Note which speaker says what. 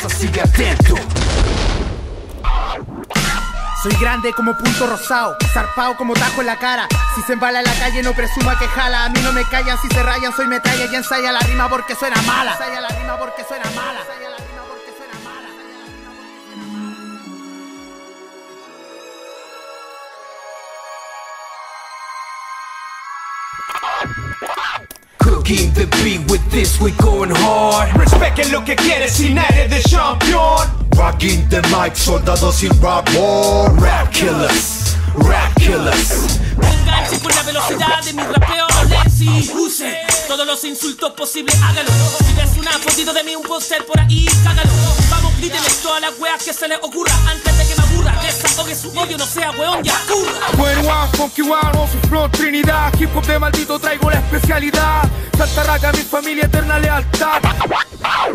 Speaker 1: sigue atento.
Speaker 2: Soy grande como punto rosado, zarpado como tajo en la cara. Si se embala en la calle no presuma que jala. A mí no me callan, si se rayan soy metralla y ensaya la rima porque suena mala. Ensaya la rima porque suena mala. Ensaya la rima porque suena mala.
Speaker 1: Cooking the beat, with this we going hard.
Speaker 3: Respect lo que quieres sin eres de champion.
Speaker 1: Rocking the mic, soldados sin rock war. Rap killers, rap killers.
Speaker 4: Enganche con la velocidad de mi rapeo, Lenzi. Use todos los insultos posibles, hágalo. Si ves una fotito de mí, un póster por ahí, cágalo. Vamos, grítele todas las weas que se les ocurra antes de que me aburra. Desahogue su odio, no sea weón, ya curra.
Speaker 3: Buen one, funky one, no su flow Trinidad. Hip hop de maldito traigo la especialidad. Santa Raca, mi familia, eterna lealtad.